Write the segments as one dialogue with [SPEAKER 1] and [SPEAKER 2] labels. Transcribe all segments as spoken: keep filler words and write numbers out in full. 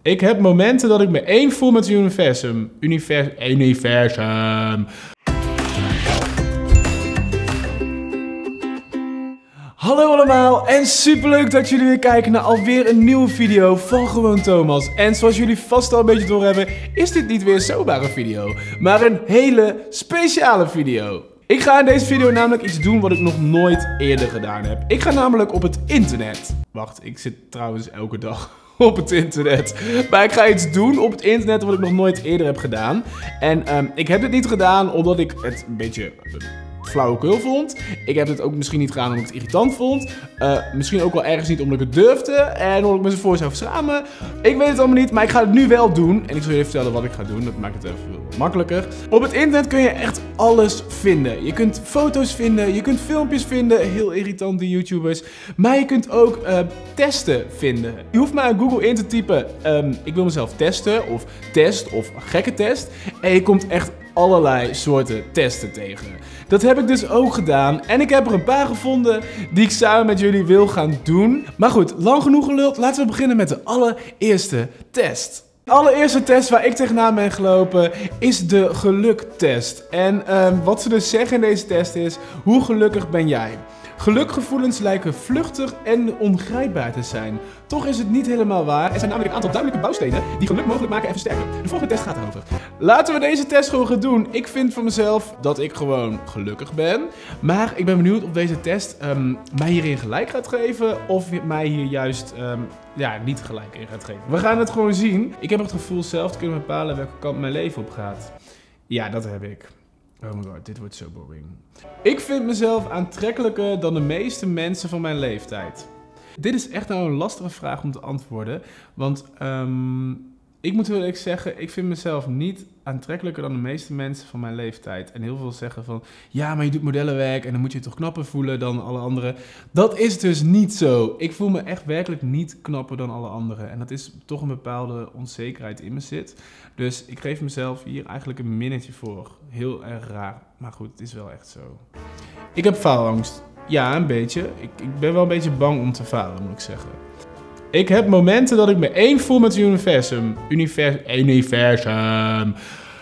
[SPEAKER 1] Ik heb momenten dat ik me één voel met het universum. Univers universum. Hallo allemaal en superleuk dat jullie weer kijken naar alweer een nieuwe video van Gewoon Thomas. En zoals jullie vast al een beetje doorhebben, is dit niet weer zomaar een video, maar een hele speciale video. Ik ga in deze video namelijk iets doen wat ik nog nooit eerder gedaan heb. Ik ga namelijk op het internet. Wacht, ik zit trouwens elke dag op het internet. Maar ik ga iets doen op het internet wat ik nog nooit eerder heb gedaan. En um, ik heb dit niet gedaan omdat ik het een beetje Uh, flauwekul vond. Ik heb het ook misschien niet gedaan omdat ik het irritant vond. Uh, misschien ook wel ergens niet omdat ik het durfde. En omdat ik me ervoor zou schamen. Ik weet het allemaal niet, maar ik ga het nu wel doen. En ik zal je even vertellen wat ik ga doen. Dat maakt het even veel makkelijker. Op het internet kun je echt alles vinden. Je kunt foto's vinden, je kunt filmpjes vinden. Heel irritante YouTubers. Maar je kunt ook uh, testen vinden. Je hoeft maar aan Google in te typen. Um, ik wil mezelf testen. Of test. Of gekke test. En je komt echt allerlei soorten testen tegen. Dat heb ik dus ook gedaan. En ik heb er een paar gevonden die ik samen met jullie wil gaan doen. Maar goed, lang genoeg geluld. Laten we beginnen met de allereerste test. De allereerste test waar ik tegenaan ben gelopen is de geluktest. En um, wat ze dus zeggen in deze test is: hoe gelukkig ben jij? Gelukgevoelens lijken vluchtig en ongrijpbaar te zijn. Toch is het niet helemaal waar. Er zijn namelijk een aantal duidelijke bouwstenen die geluk mogelijk maken en versterken. De volgende test gaat erover. Laten we deze test gewoon gaan doen. Ik vind van mezelf dat ik gewoon gelukkig ben. Maar ik ben benieuwd of deze test um, mij hierin gelijk gaat geven. Of mij hier juist um, ja, niet gelijk in gaat geven. We gaan het gewoon zien. Ik heb het gevoel zelf te kunnen bepalen welke kant mijn leven op gaat. Ja, dat heb ik. Oh my god, dit wordt zo boring. Ik vind mezelf aantrekkelijker dan de meeste mensen van mijn leeftijd. Dit is echt nou een lastige vraag om te antwoorden. Want um, ik moet heel eerlijk zeggen, ik vind mezelf niet aantrekkelijker dan de meeste mensen van mijn leeftijd. En heel veel zeggen van, ja, maar je doet modellenwerk en dan moet je je toch knapper voelen dan alle anderen. Dat is dus niet zo. Ik voel me echt werkelijk niet knapper dan alle anderen. En dat is toch een bepaalde onzekerheid in me zit. Dus ik geef mezelf hier eigenlijk een minnetje voor. Heel erg raar. Maar goed, het is wel echt zo. Ik heb faalangst. Ja, een beetje. Ik, ik ben wel een beetje bang om te falen, moet ik zeggen. Ik heb momenten dat ik me één voel met het universum. Univers universum.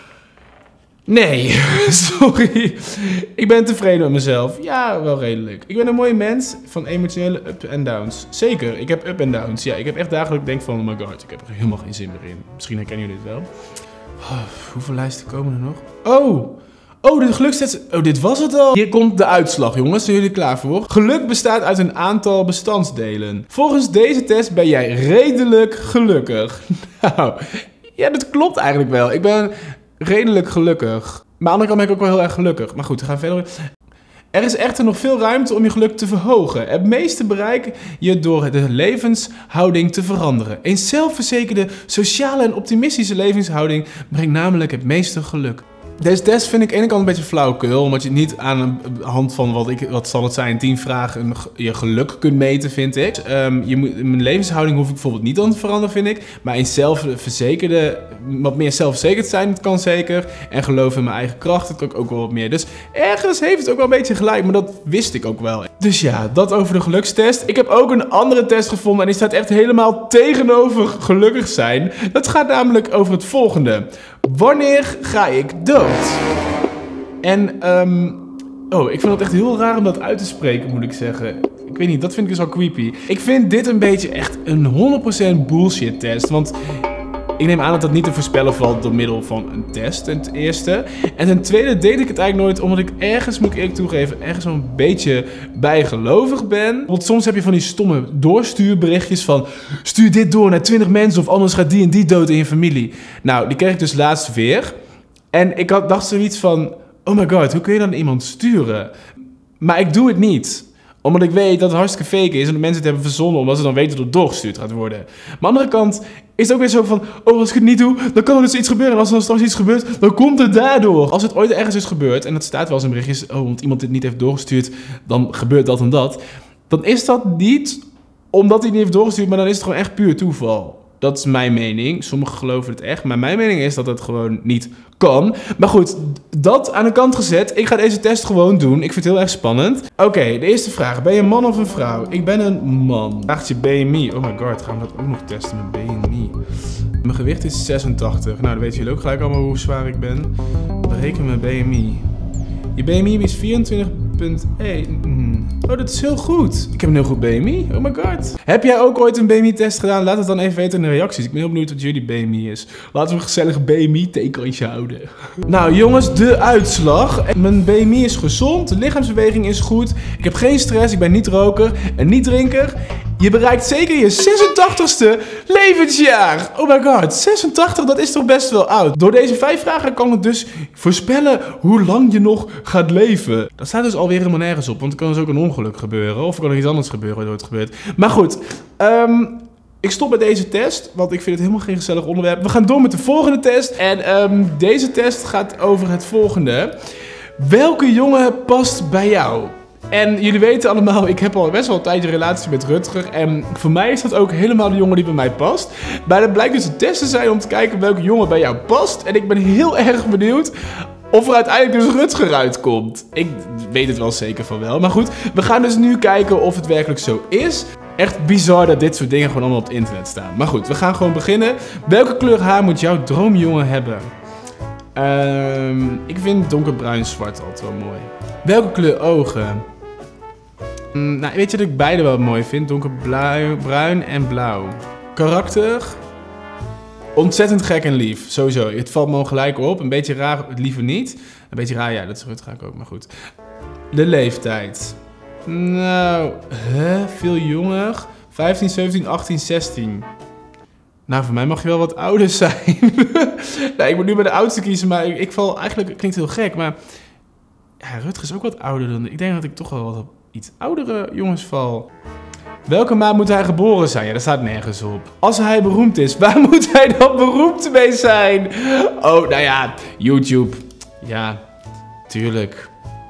[SPEAKER 1] Nee, sorry. Ik ben tevreden met mezelf. Ja, wel redelijk. Ik ben een mooie mens van emotionele up en downs. Zeker, ik heb up en downs. Ja, ik heb echt dagelijks denk van, oh my god, ik heb er helemaal geen zin meer in. Misschien herkennen jullie dit wel. Oh, hoeveel lijsten komen er nog? Oh! Oh, de gelukstest. Oh, dit was het al. Hier komt de uitslag, jongens. Zijn jullie klaar voor? Geluk bestaat uit een aantal bestandsdelen. Volgens deze test ben jij redelijk gelukkig. Nou, ja, dat klopt eigenlijk wel. Ik ben redelijk gelukkig. Maar aan de andere kant ben ik ook wel heel erg gelukkig. Maar goed, we gaan verder. Er is echter nog veel ruimte om je geluk te verhogen. Het meeste bereik je door de levenshouding te veranderen. Een zelfverzekerde, sociale en optimistische levenshouding brengt namelijk het meeste geluk. Deze test vind ik aan de ene kant een beetje flauwekul, omdat je niet aan de hand van wat, ik, wat zal het zijn, tien vragen je geluk kunt meten, vind ik. Um, je moet, mijn levenshouding hoef ik bijvoorbeeld niet aan te veranderen, vind ik. Maar een zelfverzekerde, wat meer zelfverzekerd zijn, dat kan zeker. En geloof in mijn eigen kracht, dat kan ik ook wel wat meer. Dus ergens heeft het ook wel een beetje gelijk, maar dat wist ik ook wel. Dus ja, dat over de gelukstest. Ik heb ook een andere test gevonden en die staat echt helemaal tegenover gelukkig zijn. Dat gaat namelijk over het volgende. Wanneer ga ik dood? En, um, oh, ik vind het echt heel raar om dat uit te spreken, moet ik zeggen. Ik weet niet, dat vind ik dus wel creepy. Ik vind dit een beetje echt een honderd procent bullshit test, want ik neem aan dat dat niet te voorspellen valt door middel van een test, ten eerste. En ten tweede deed ik het eigenlijk nooit, omdat ik ergens, moet ik eerlijk toegeven, ergens wel een beetje bijgelovig ben. Want soms heb je van die stomme doorstuurberichtjes van, stuur dit door naar twintig mensen of anders gaat die en die dood in je familie. Nou, die kreeg ik dus laatst weer. En ik had, dacht zoiets van, oh my god, hoe kun je dan iemand sturen? Maar ik doe het niet. Omdat ik weet dat het hartstikke fake is en dat mensen het hebben verzonnen omdat ze dan weten dat het doorgestuurd gaat worden. Maar aan de andere kant is het ook weer zo van, oh, als ik het niet doe, dan kan er dus iets gebeuren. En als er dan straks iets gebeurt, dan komt het daardoor. Als het ooit ergens is gebeurd, en dat staat wel eens in berichtjes, oh, want iemand dit niet heeft doorgestuurd, dan gebeurt dat en dat. Dan is dat niet omdat hij het niet heeft doorgestuurd, maar dan is het gewoon echt puur toeval. Dat is mijn mening. Sommigen geloven het echt. Maar mijn mening is dat het gewoon niet kan. Maar goed, dat aan de kant gezet. Ik ga deze test gewoon doen. Ik vind het heel erg spannend. Oké, okay, de eerste vraag. Ben je een man of een vrouw? Ik ben een man. Vraagt je B M I. Oh my god, gaan we dat ook nog testen met B M I? mijn gewicht is zesentachtig. Nou, dan weten jullie ook gelijk allemaal hoe zwaar ik ben. Bereken mijn B M I. Je B M I is vierentwintig komma één. Oh, dat is heel goed. Ik heb een heel goed B M I. Oh my god. Heb jij ook ooit een B M I-test gedaan? Laat het dan even weten in de reacties. Ik ben heel benieuwd wat jullie B M I is. Laten we een gezellig B M I-tekenkantje houden. Nou jongens, de uitslag. Mijn B M I is gezond. De lichaamsbeweging is goed. Ik heb geen stress. Ik ben niet roker en niet drinker. Je bereikt zeker je zesentachtigste levensjaar. Oh my god, zesentachtig, dat is toch best wel oud. Door deze vijf vragen kan ik dus voorspellen hoe lang je nog gaat leven. Dat staat dus alweer helemaal nergens op, want er kan dus ook een ongeluk gebeuren. Of er kan er iets anders gebeuren waardoor het gebeurt. Maar goed, um, ik stop met deze test, want ik vind het helemaal geen gezellig onderwerp. We gaan door met de volgende test. En um, deze test gaat over het volgende. Welke jongen past bij jou? En jullie weten allemaal, ik heb al best wel een tijdje een relatie met Rutger. En voor mij is dat ook helemaal de jongen die bij mij past. Maar dat blijkt dus een test te zijn om te kijken welke jongen bij jou past. En ik ben heel erg benieuwd of er uiteindelijk dus Rutger uitkomt. Ik weet het wel zeker van wel. Maar goed, we gaan dus nu kijken of het werkelijk zo is. Echt bizar dat dit soort dingen gewoon allemaal op het internet staan. Maar goed, we gaan gewoon beginnen. Welke kleur haar moet jouw droomjongen hebben? Um, ik vind donkerbruin zwart altijd wel mooi. Welke kleur ogen? Mm, nou, weet je dat ik beide wel mooi vind? Donkerbruin en blauw. Karakter? Ontzettend gek en lief, sowieso. Het valt me al gelijk op. Een beetje raar, het liever niet. Een beetje raar, ja, dat is Rutger ook, maar goed. De leeftijd. Nou, huh? Veel jonger. vijftien, zeventien, achttien, zestien. Nou, voor mij mag je wel wat ouder zijn. Nou, ik moet nu bij de oudste kiezen, maar ik, ik val eigenlijk, het klinkt heel gek, maar ja, Rutger is ook wat ouder dan ik. denk dat ik toch wel wat op iets oudere jongens val. Welke maand moet hij geboren zijn? Ja, dat staat nergens op. Als hij beroemd is, waar moet hij dan beroemd mee zijn? Oh, nou ja, YouTube. Ja, tuurlijk.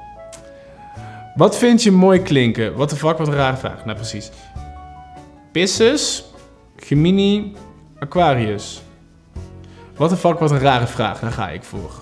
[SPEAKER 1] Wat vind je mooi klinken? What the fuck, wat een rare vraag. Nou, precies. Pisces, Gemini, Aquarius. What the fuck, wat een rare vraag. Daar ga ik voor.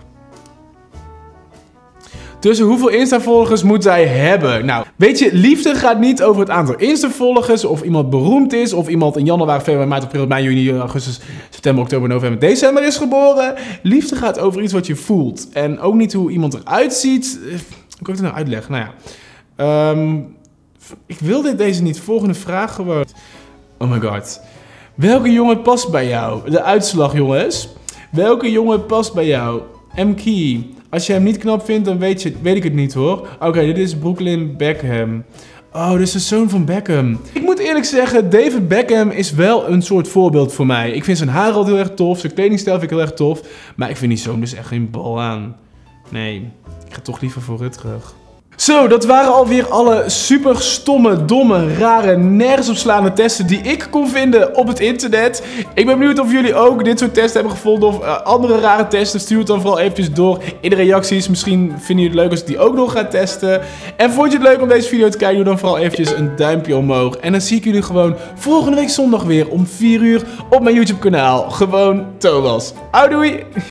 [SPEAKER 1] Tussen hoeveel Insta-volgers moet hij hebben? Nou, weet je, liefde gaat niet over het aantal Insta-volgers, of iemand beroemd is, of iemand in januari, februari, maart, april, mei, juni, augustus, september, oktober, november, december is geboren. Liefde gaat over iets wat je voelt. En ook niet hoe iemand eruit ziet. Hoe kan ik het nou uitleggen? Nou ja. Um, ik wil dit, deze niet. Volgende vraag gewoon. Oh my god. Welke jongen past bij jou? De uitslag, jongens. Welke jongen past bij jou? M. Key. Als je hem niet knap vindt, dan weet, je, weet ik het niet hoor. Oké, okay, dit is Brooklyn Beckham. Oh, dit is de zoon van Beckham. Ik moet eerlijk zeggen, David Beckham is wel een soort voorbeeld voor mij. Ik vind zijn haar al heel erg tof, zijn kledingstijl vind ik heel erg tof. Maar ik vind die zoon dus echt geen bal aan. Nee, ik ga toch liever voor Rutger. Zo, dat waren alweer alle super stomme, domme, rare, nergens op slaande testen die ik kon vinden op het internet. Ik ben benieuwd of jullie ook dit soort testen hebben gevonden of uh, andere rare testen. Stuur het dan vooral eventjes door in de reacties. Misschien vinden jullie het leuk als ik die ook nog ga testen. En vond je het leuk om deze video te kijken? Doe dan vooral eventjes een duimpje omhoog. En dan zie ik jullie gewoon volgende week zondag weer om vier uur op mijn YouTube kanaal. Gewoon Thomas. Houdoei!